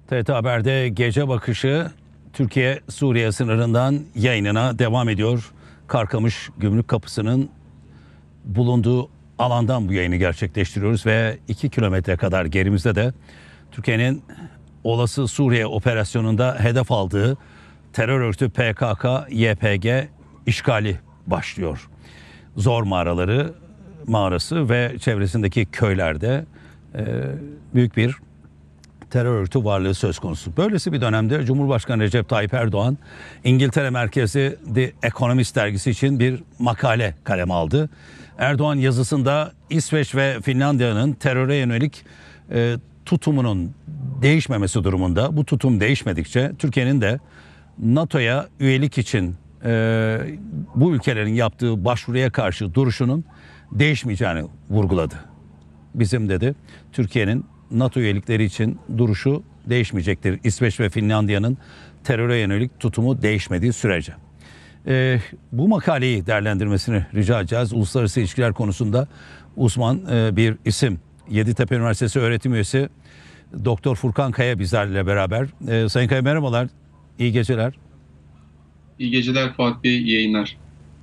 TRT Haber'de gece bakışı Türkiye-Suriye sınırından yayınına devam ediyor. Karkamış Gümrük Kapısı'nın bulunduğu alandan bu yayını gerçekleştiriyoruz ve 2 kilometre kadar gerimizde de Türkiye'nin olası Suriye operasyonunda hedef aldığı terör örgütü PKK-YPG işgali başlıyor. Zor mağarası ve çevresindeki köylerde büyük bir terör örgütü varlığı söz konusu. Böylesi bir dönemde Cumhurbaşkanı Recep Tayyip Erdoğan İngiltere merkezli The Economist dergisi için bir makale kaleme aldı. Erdoğan yazısında İsveç ve Finlandiya'nın teröre yönelik tutumunun değişmemesi durumunda, bu tutum değişmedikçe Türkiye'nin de NATO'ya üyelik için bu ülkelerin yaptığı başvuruya karşı duruşunun değişmeyeceğini vurguladı. Bizim dedi Türkiye'nin NATO üyelikleri için duruşu değişmeyecektir. İsveç ve Finlandiya'nın teröre yönelik tutumu değişmediği sürece. Bu makaleyi değerlendirmesini rica edeceğiz. Uluslararası ilişkiler konusunda uzman bir isim. Yeditepe Üniversitesi öğretim üyesi Doktor Furkan Kaya bizlerle beraber. Sayın Kaya merhabalar, iyi geceler. İyi geceler Fuat Bey, iyi yayınlar.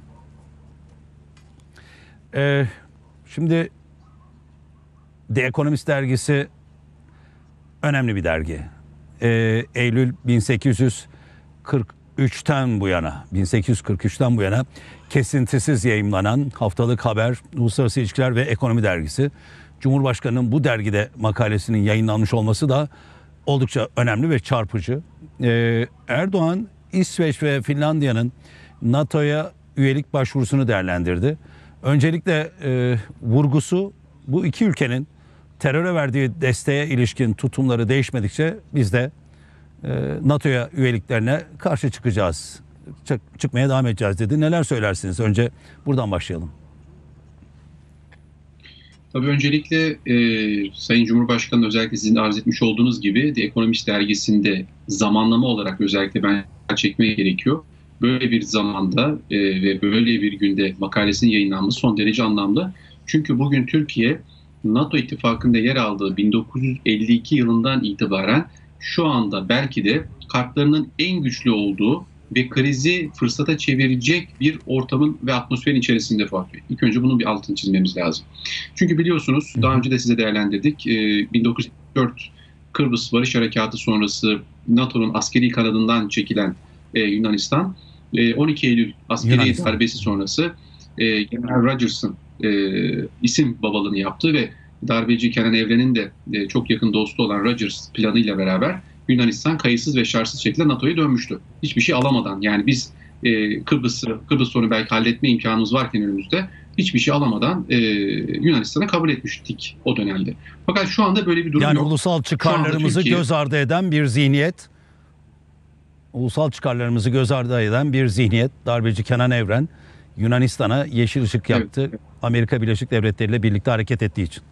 Şimdi The Economist dergisi önemli bir dergi. Eylül 1843'ten bu yana kesintisiz yayımlanan haftalık haber, uluslararası ilişkiler ve ekonomi dergisi. Cumhurbaşkanı'nın bu dergide makalesinin yayınlanmış olması da oldukça önemli ve çarpıcı. Erdoğan, İsveç ve Finlandiya'nın NATO'ya üyelik başvurusunu değerlendirdi. Öncelikle vurgusu bu iki ülkenin teröre verdiği desteğe ilişkin tutumları değişmedikçe biz de NATO'ya üyeliklerine karşı çıkmaya devam edeceğiz dedi. Neler söylersiniz? Önce buradan başlayalım. Tabii öncelikle Sayın Cumhurbaşkanı özellikle sizin arz etmiş olduğunuz gibi The Economist dergisinde zamanlama olarak özellikle ben çekmeye gerekiyor. Böyle bir zamanda ve böyle bir günde makalesinin yayınlanması son derece anlamlı. Çünkü bugün Türkiye NATO ittifakında yer aldığı 1952 yılından itibaren şu anda belki de kartlarının en güçlü olduğu ve krizi fırsata çevirecek bir ortamın ve atmosferin içerisinde Fuat Bey. İlk önce bunun bir altını çizmemiz lazım. Çünkü biliyorsunuz daha önce de size değerlendirdik. 1904 Kıbrıs Barış Harekatı sonrası NATO'nun askeri kanadından çekilen Yunanistan 12 Eylül askeri darbesi sonrası General Rogers'ın isim babalığını yaptı ve darbeci Kenan Evren'in de çok yakın dostu olan Rogers planıyla beraber Yunanistan kayıtsız ve şartsız şekilde NATO'ya dönmüştü. Hiçbir şey alamadan, yani biz Kıbrıs sorunu belki halletme imkanımız varken önümüzde hiçbir şey alamadan Yunanistan'a kabul etmiştik o dönemde. Fakat şu anda böyle bir durum yani yok. Ulusal çıkarlarımızı göz ardı eden bir zihniyet, darbeci Kenan Evren Yunanistan'a yeşil ışık yaktı. Evet. Amerika Birleşik Devletleri ile birlikte hareket ettiği için.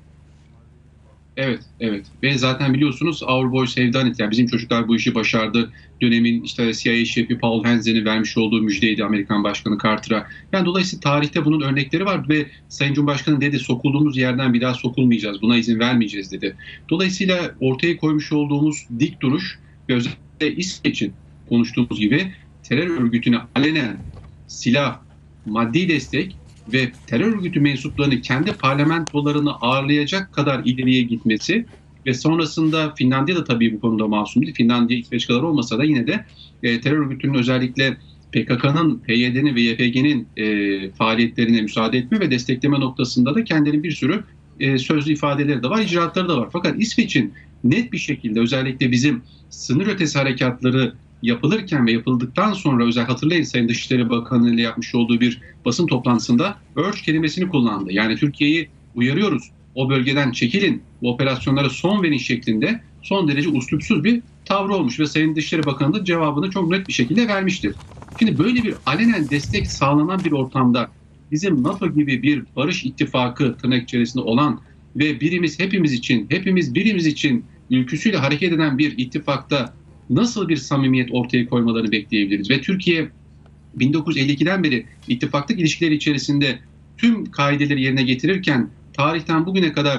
Evet. Ve zaten biliyorsunuz Our Boys Have Done It. Yani bizim çocuklar bu işi başardı. Dönemin işte CIA şefi Paul Henze'nin vermiş olduğu müjdeydi Amerikan Başkanı Carter'a. Yani dolayısıyla tarihte bunun örnekleri var ve Sayın Cumhurbaşkanı dedi sokulduğumuz yerden bir daha sokulmayacağız. Buna izin vermeyeceğiz dedi. Dolayısıyla ortaya koymuş olduğumuz dik duruş ve özellikle İsveç'in konuştuğumuz gibi terör örgütüne alenen silah, maddi destek ve terör örgütü mensuplarını kendi parlamentolarını ağırlayacak kadar ileriye gitmesi ve sonrasında Finlandiya da tabii bu konuda masum değil. Finlandiya İsveç kadar olmasa da yine de terör örgütünün özellikle PKK'nın, PYD'nin ve YPG'nin faaliyetlerine müsaade etme ve destekleme noktasında da kendilerinin bir sürü sözlü ifadeleri de var, icraatları da var. Fakat İsveç'in net bir şekilde özellikle bizim sınır ötesi harekatları yapılırken ve yapıldıktan sonra hatırlayın Sayın Dışişleri Bakanı ile yapmış olduğu bir basın toplantısında urge kelimesini kullandı. Yani Türkiye'yi uyarıyoruz. O bölgeden çekilin, bu operasyonlara son verin şeklinde son derece uslupsuz bir tavrı olmuş ve Sayın Dışişleri Bakanı da cevabını çok net bir şekilde vermiştir. Şimdi böyle bir alenen destek sağlanan bir ortamda bizim NATO gibi bir barış ittifakı tırnak içerisinde olan ve hepimiz birimiz için ülküsüyle hareket eden bir ittifakta nasıl bir samimiyet ortaya koymalarını bekleyebiliriz? Ve Türkiye 1952'den beri ittifaklık ilişkileri içerisinde tüm kaideleri yerine getirirken tarihten bugüne kadar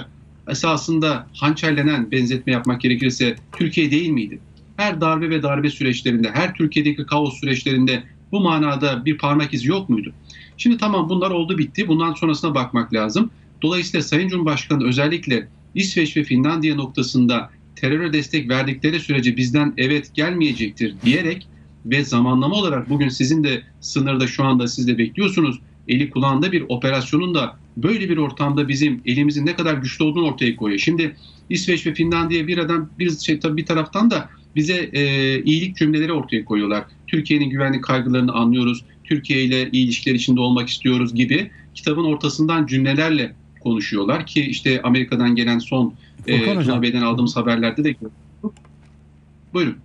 esasında hançerlenen, benzetme yapmak gerekirse, Türkiye değil miydi? Her darbe ve darbe süreçlerinde, her Türkiye'deki kaos süreçlerinde bu manada bir parmak izi yok muydu? Şimdi tamam, bunlar oldu bitti. Bundan sonrasına bakmak lazım. Dolayısıyla Sayın Cumhurbaşkanı özellikle İsveç ve Finlandiya noktasında teröre destek verdikleri sürece bizden evet gelmeyecektir diyerek ve zamanlama olarak bugün sizin de sınırda şu anda siz de bekliyorsunuz, eli kulağında bir operasyonun da böyle bir ortamda bizim elimizin ne kadar güçlü olduğunu ortaya koyuyor. Şimdi İsveç ve Finlandiya tabii bir taraftan da bize iyilik cümleleri ortaya koyuyorlar. Türkiye'nin güvenlik kaygılarını anlıyoruz. Türkiye ile iyi ilişkiler içinde olmak istiyoruz gibi kitabın ortasından cümlelerle konuşuyorlar ki işte Amerika'dan gelen son Tuna Bey'den aldığımız haberlerde de. Buyurun.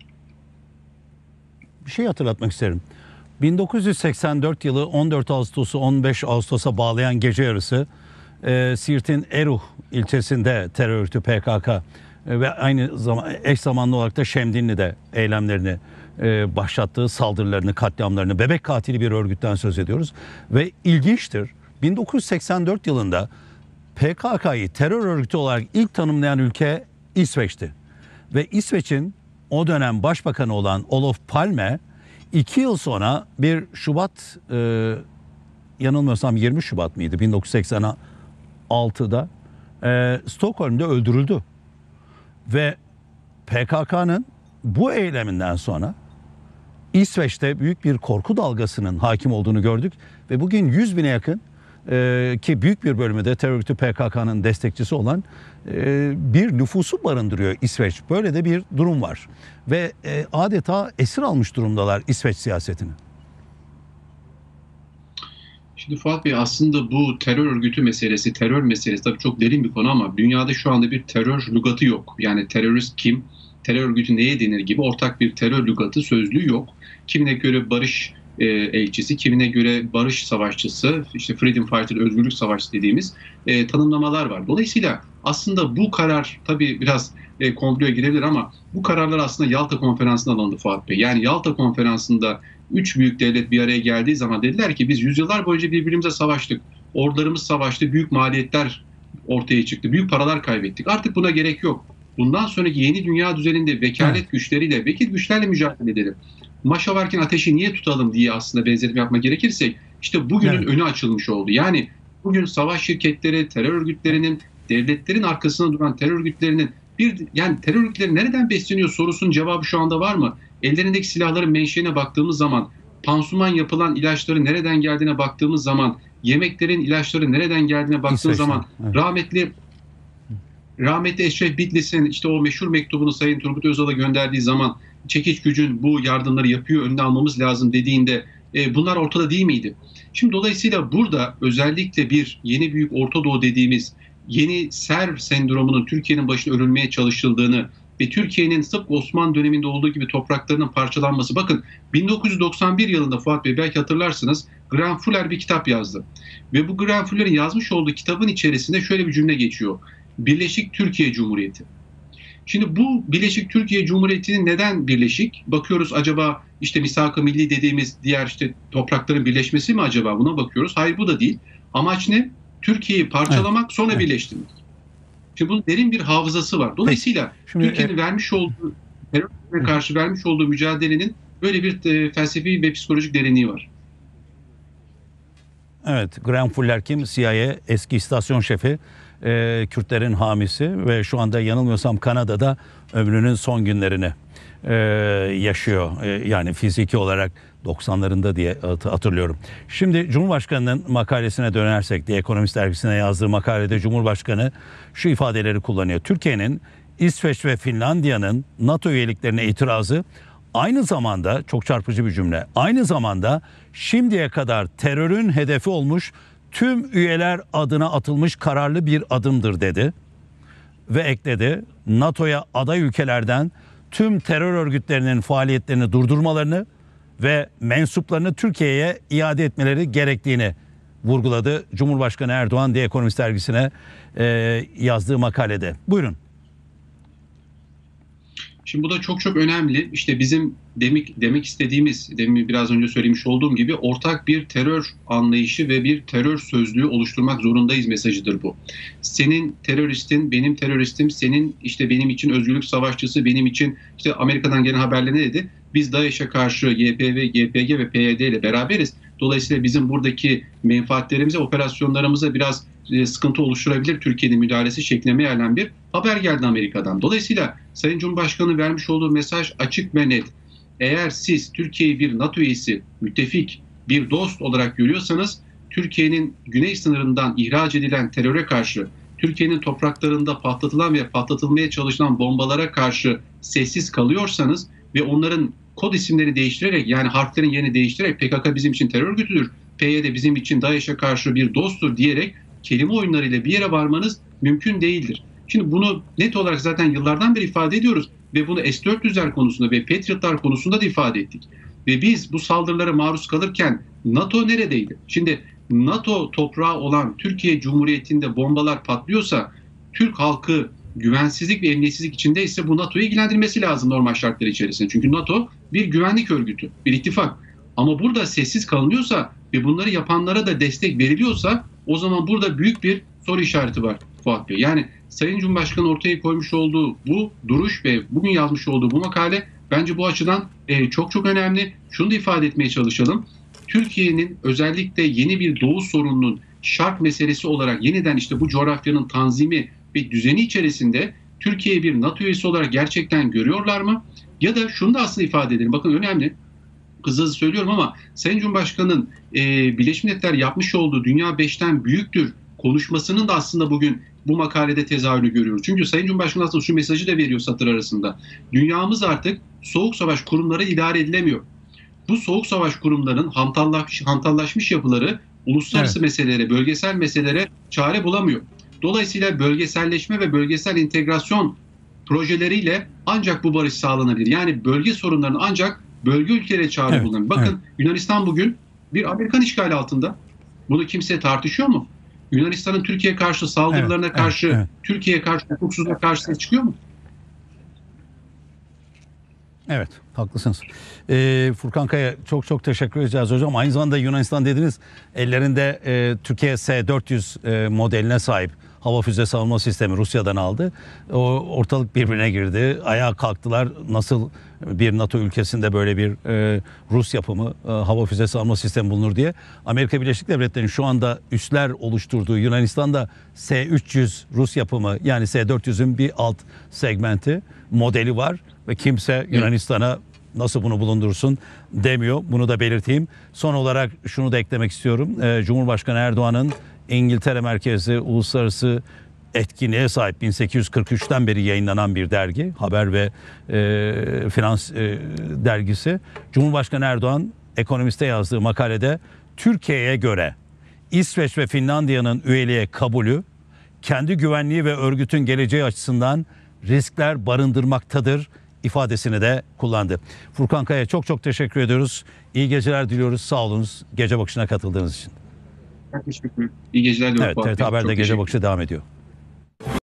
Bir şey hatırlatmak isterim. 1984 yılı 14 Ağustos'u 15 Ağustos'a bağlayan gece yarısı Siirt'in Eruh ilçesinde terör örgütü PKK ve aynı zaman eş zamanlı olarak da Şemdinli'de eylemlerini başlattığı saldırılarını, katliamlarını, bebek katili bir örgütten söz ediyoruz. Ve ilginçtir, 1984 yılında PKK'yı terör örgütü olarak ilk tanımlayan ülke İsveç'ti. Ve İsveç'in o dönem başbakanı olan Olof Palme 2 yıl sonra bir Şubat, yanılmıyorsam 20 Şubat mıydı 1986'da Stockholm'da öldürüldü. Ve PKK'nın bu eyleminden sonra İsveç'te büyük bir korku dalgasının hakim olduğunu gördük. Ve bugün 100 bine yakın ki büyük bir bölümü de terör örgütü PKK'nın destekçisi olan bir nüfusu barındırıyor İsveç. Böyle de bir durum var. Ve adeta esir almış durumdalar İsveç siyasetini. Şimdi Fuat Bey, aslında bu terör örgütü meselesi, terör meselesi tabii çok derin bir konu ama dünyada şu anda bir terör lügatı yok. Yani terörist kim, terör örgütü neye denir gibi ortak bir terör lügatı, sözlüğü yok. Kimine göre barış elçisi, kimine göre barış savaşçısı, işte freedom fighter, özgürlük savaşçısı dediğimiz tanımlamalar var. Dolayısıyla aslında bu karar tabii biraz komploya girebilir ama bu kararlar aslında Yalta Konferansı'ndan alındı Fuat Bey. Yani Yalta Konferansı'nda üç büyük devlet bir araya geldiği zaman dediler ki biz yüzyıllar boyunca birbirimize savaştık. Ordularımız savaştı, büyük maliyetler ortaya çıktı, büyük paralar kaybettik. Artık buna gerek yok. Bundan sonraki yeni dünya düzeninde vekalet güçleriyle, vekil güçlerle mücadele edelim. Maşa varken ateşi niye tutalım diye aslında benzetme yapmak gerekirse işte bugünün önü açılmış oldu. Yani bugün savaş şirketleri, terör örgütlerinin, devletlerin arkasında duran terör örgütlerinin yani terör örgütleri nereden besleniyor sorusunun cevabı şu anda var mı? Ellerindeki silahların menşeine baktığımız zaman, pansuman yapılan ilaçların nereden geldiğine baktığımız zaman, yemeklerin, ilaçların nereden geldiğine baktığımız zaman, evet. rahmetli Eşref Bitlis'in işte o meşhur mektubunu Sayın Turgut Özal'a gönderdiği zaman çekiç gücün bu yardımları yapıyor, önüne almamız lazım dediğinde bunlar ortada değil miydi? Şimdi dolayısıyla burada özellikle bir yeni büyük Orta Doğu dediğimiz yeni Serv sendromunun Türkiye'nin başına örülmeye çalışıldığını ve Türkiye'nin tıpkı Osmanlı döneminde olduğu gibi topraklarının parçalanması. Bakın 1991 yılında Fuat Bey belki hatırlarsınız, Granfuller bir kitap yazdı. Ve bu Granfuller'in yazmış olduğu kitabın içerisinde şöyle bir cümle geçiyor. Birleşik Türkiye Cumhuriyeti. Şimdi bu Birleşik Türkiye Cumhuriyeti'nin neden birleşik? Bakıyoruz, acaba işte misak-ı milli dediğimiz diğer işte toprakların birleşmesi mi acaba? Buna bakıyoruz. Hayır, bu da değil. Amaç ne? Türkiye'yi parçalamak, sonra birleştirmek. Şimdi bunun derin bir hafızası var. Dolayısıyla Türkiye'nin vermiş olduğu, teröre karşı vermiş olduğu mücadelenin böyle bir felsefi ve psikolojik derinliği var. Evet, Granfuller kim? CIA eski istasyon şefi, Kürtlerin hamisi ve şu anda yanılmıyorsam Kanada'da ömrünün son günlerini yaşıyor. Yani fiziki olarak 90'larında diye hatırlıyorum. Şimdi Cumhurbaşkanı'nın makalesine dönersek, The Economist dergisine yazdığı makalede Cumhurbaşkanı şu ifadeleri kullanıyor. Türkiye'nin İsveç ve Finlandiya'nın NATO üyeliklerine itirazı aynı zamanda, çok çarpıcı bir cümle, aynı zamanda şimdiye kadar terörün hedefi olmuş tüm üyeler adına atılmış kararlı bir adımdır dedi. Ve ekledi, NATO'ya aday ülkelerden tüm terör örgütlerinin faaliyetlerini durdurmalarını ve mensuplarını Türkiye'ye iade etmeleri gerektiğini vurguladı Cumhurbaşkanı Erdoğan The Economist dergisine yazdığı makalede. Buyurun. Şimdi bu da çok çok önemli. İşte bizim demek istediğimiz, demin biraz önce söylemiş olduğum gibi ortak bir terör anlayışı ve bir terör sözlüğü oluşturmak zorundayız mesajıdır bu. Senin teröristin, benim teröristim, senin işte benim için özgürlük savaşçısı, benim için işte Amerika'dan gelen haberler ne dedi? Biz DAEŞ'e karşı YPG, YPG ve PYD ile beraberiz. Dolayısıyla bizim buradaki menfaatlerimize, operasyonlarımıza biraz sıkıntı oluşturabilir Türkiye'nin müdahalesi şeklinde mealen bir haber geldi Amerika'dan. Dolayısıyla Sayın Cumhurbaşkanı vermiş olduğu mesaj açık ve net. Eğer siz Türkiye'yi bir NATO üyesi, müttefik, bir dost olarak görüyorsanız Türkiye'nin güney sınırından ihraç edilen teröre karşı, Türkiye'nin topraklarında patlatılan ve patlatılmaya çalışılan bombalara karşı sessiz kalıyorsanız ve onların kod isimleri değiştirerek, yani harflerin yerini değiştirerek PKK bizim için terör örgütüdür, PYD bizim için DAEŞ'e karşı bir dosttur diyerek kelime oyunlarıyla bir yere varmanız mümkün değildir. Şimdi bunu net olarak zaten yıllardan beri ifade ediyoruz ve bunu S-400'ler konusunda ve Patriot'lar konusunda da ifade ettik. Ve biz bu saldırılara maruz kalırken NATO neredeydi? Şimdi NATO toprağı olan Türkiye Cumhuriyeti'nde bombalar patlıyorsa, Türk halkı güvensizlik ve emniyetsizlik içindeyse bu NATO'yu ilgilendirmesi lazım normal şartlar içerisinde. Çünkü NATO bir güvenlik örgütü, bir ittifak. Ama burada sessiz kalınıyorsa ve bunları yapanlara da destek veriliyorsa o zaman burada büyük bir soru işareti var Fuat Bey. Yani Sayın Cumhurbaşkanı ortaya koymuş olduğu bu duruş ve bugün yazmış olduğu bu makale bence bu açıdan çok çok önemli. Şunu da ifade etmeye çalışalım. Türkiye'nin özellikle yeni bir doğu sorununun şark meselesi olarak yeniden işte bu coğrafyanın tanzimi ve düzeni içerisinde Türkiye'yi bir NATO üyesi olarak gerçekten görüyorlar mı? Ya da şunu da aslında ifade edelim. Bakın önemli. Hızlı söylüyorum ama Sayın Cumhurbaşkanı'nın Birleşmiş Milletler yapmış olduğu Dünya 5'ten büyüktür konuşmasının da aslında bugün bu makalede tezahürünü görüyoruz. Çünkü Sayın Cumhurbaşkanı aslında şu mesajı da veriyor satır arasında. Dünyamız artık soğuk savaş kurumları idare edilemiyor. Bu soğuk savaş kurumlarının hantallaşmış yapıları uluslararası meselelere, bölgesel meselelere çare bulamıyor. Dolayısıyla bölgeselleşme ve bölgesel integrasyon projeleriyle ancak bu barış sağlanabilir. Yani bölge sorunlarının ancak bölge ülkelere çare bulunabilir. Bakın Yunanistan bugün bir Amerikan işgali altında. Bunu kimse tartışıyor mu? Yunanistan'ın Türkiye karşı saldırılarına karşı, Türkiye'ye karşı hukuksuzluğa karşı ses çıkıyor mu? Evet, haklısınız. Furkan Kaya çok çok teşekkür edeceğiz hocam. Aynı zamanda Yunanistan dediniz, ellerinde Türkiye S-400 modeline sahip hava füze savunma sistemi Rusya'dan aldı. O ortalık birbirine girdi. Ayağa kalktılar. Nasıl bir NATO ülkesinde böyle bir Rus yapımı hava füze savunma sistemi bulunur diye. Amerika Birleşik Devletleri'nin şu anda üsler oluşturduğu Yunanistan'da S-300 Rus yapımı, yani S-400'ün bir alt segmenti, modeli var ve kimse Yunanistan'a nasıl bunu bulundursun demiyor. Bunu da belirteyim. Son olarak şunu da eklemek istiyorum. Cumhurbaşkanı Erdoğan'ın İngiltere merkezli uluslararası etkinliğe sahip 1843'ten beri yayınlanan bir dergi, haber ve finans dergisi. Cumhurbaşkanı Erdoğan Ekonomist'te yazdığı makalede Türkiye'ye göre İsveç ve Finlandiya'nın üyeliğe kabulü kendi güvenliği ve örgütün geleceği açısından riskler barındırmaktadır ifadesini de kullandı. Furkan Kaya çok çok teşekkür ediyoruz. İyi geceler diliyoruz. Sağ olunuz gece bakışına katıldığınız için. Çok teşekkür ederim. İyi geceler diliyorum. Evet, TRT Haber'de gece bakışı devam ediyor.